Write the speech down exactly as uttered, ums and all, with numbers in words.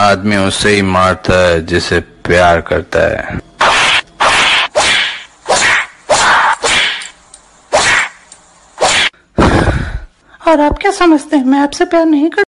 आदमी उससे ही मारता है जिसे प्यार करता है। और आप क्या समझते हैं मैं आपसे प्यार नहीं करता?